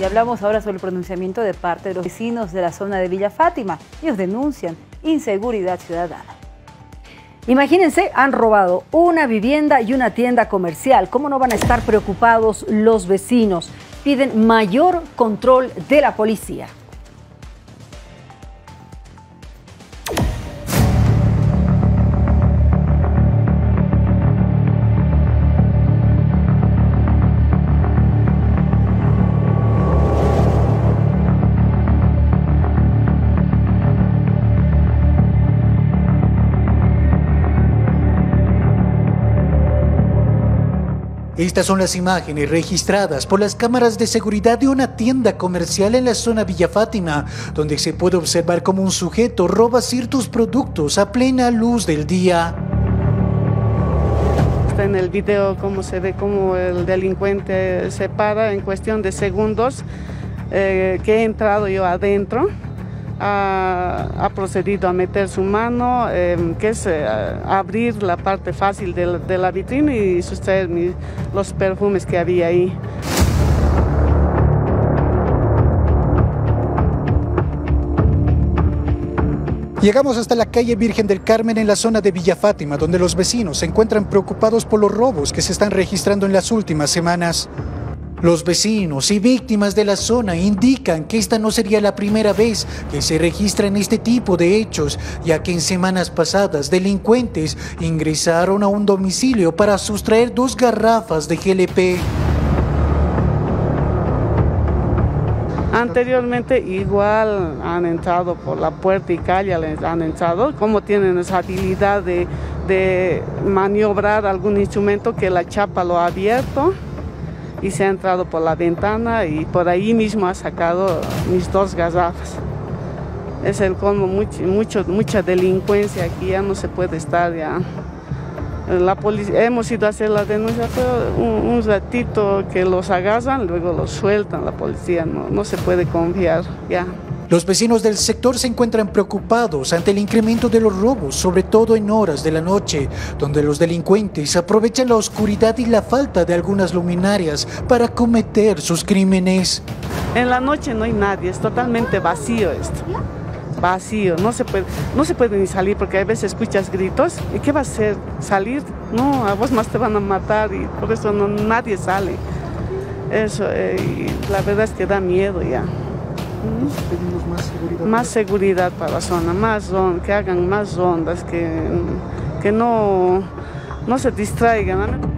Y hablamos ahora sobre el pronunciamiento de parte de los vecinos de la zona de Villa Fátima. Ellos denuncian inseguridad ciudadana. Imagínense, han robado una vivienda y una tienda comercial. ¿Cómo no van a estar preocupados los vecinos? Piden mayor control de la policía. Estas son las imágenes registradas por las cámaras de seguridad de una tienda comercial en la zona Villa Fátima, donde se puede observar cómo un sujeto roba ciertos productos a plena luz del día. Está en el video cómo se ve cómo el delincuente se para en cuestión de segundos, que he entrado yo adentro. Ha procedido a meter su mano, que es abrir la parte fácil de la vitrina y sustraer los perfumes que había ahí. Llegamos hasta la calle Virgen del Carmen en la zona de Villa Fátima, donde los vecinos se encuentran preocupados por los robos que se están registrando en las últimas semanas. Los vecinos y víctimas de la zona indican que esta no sería la primera vez que se registran este tipo de hechos, ya que en semanas pasadas delincuentes ingresaron a un domicilio para sustraer 2 garrafas de GLP. Anteriormente igual han entrado por la puerta y calle, han entrado, como tienen esa habilidad de maniobrar algún instrumento que la chapa lo ha abierto. Y se ha entrado por la ventana y por ahí mismo ha sacado mis 2 garrafas. Es el colmo, mucha delincuencia aquí, ya no se puede estar ya. La policía, hemos ido a hacer la denuncia, pero un ratito que los agarran, luego los sueltan la policía, no se puede confiar ya. Los vecinos del sector se encuentran preocupados ante el incremento de los robos, sobre todo en horas de la noche, donde los delincuentes aprovechan la oscuridad y la falta de algunas luminarias para cometer sus crímenes. En la noche no hay nadie, es totalmente vacío esto. Vacío, no se puede ni salir porque a veces escuchas gritos. ¿Y qué va a hacer? ¿Salir? No, a vos más te van a matar y por eso nadie sale. Eso, y la verdad es que da miedo ya. Pedimos más seguridad para la zona, que hagan más rondas, que no se distraigan.